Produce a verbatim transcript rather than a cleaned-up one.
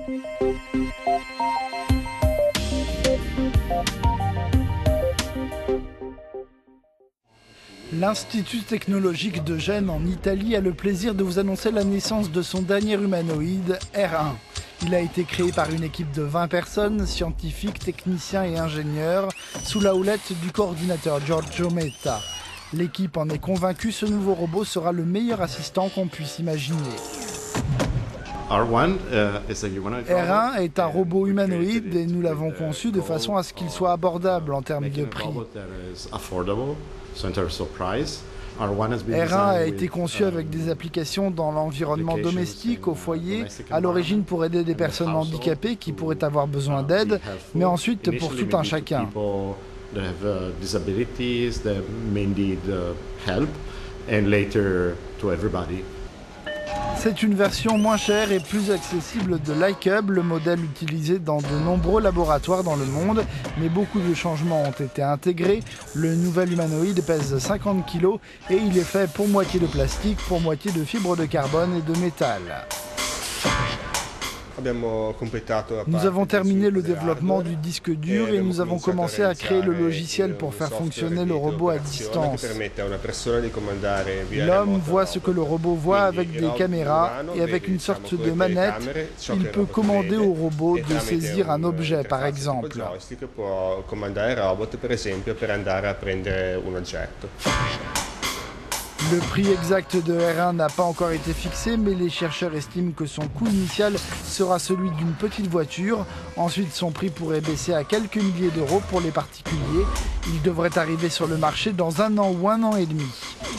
L'Institut technologique de Gênes en Italie a le plaisir de vous annoncer la naissance de son dernier humanoïde, R un. Il a été créé par une équipe de vingt personnes, scientifiques, techniciens et ingénieurs, sous la houlette du coordinateur Giorgio Metta. L'équipe en est convaincue, ce nouveau robot sera le meilleur assistant qu'on puisse imaginer. R un est un robot humanoïde et nous l'avons conçu de façon à ce qu'il soit abordable en termes de prix. R un a été conçu avec des applications dans l'environnement domestique, au foyer, à l'origine pour aider des personnes handicapées qui pourraient avoir besoin d'aide, mais ensuite pour tout un chacun. C'est une version moins chère et plus accessible de l'iCub, le modèle utilisé dans de nombreux laboratoires dans le monde, mais beaucoup de changements ont été intégrés. Le nouvel humanoïde pèse cinquante kilos et il est fait pour moitié de plastique, pour moitié de fibres de carbone et de métal. Nous avons terminé le développement du disque dur et nous avons commencé à créer le logiciel pour faire fonctionner le robot à distance. L'homme voit ce que le robot voit avec des caméras et avec une sorte de manette, il peut commander au robot de saisir un objet par exemple. Le prix exact de R un n'a pas encore été fixé, mais les chercheurs estiment que son coût initial sera celui d'une petite voiture. Ensuite, son prix pourrait baisser à quelques milliers d'euros pour les particuliers. Il devrait arriver sur le marché dans un an ou un an et demi.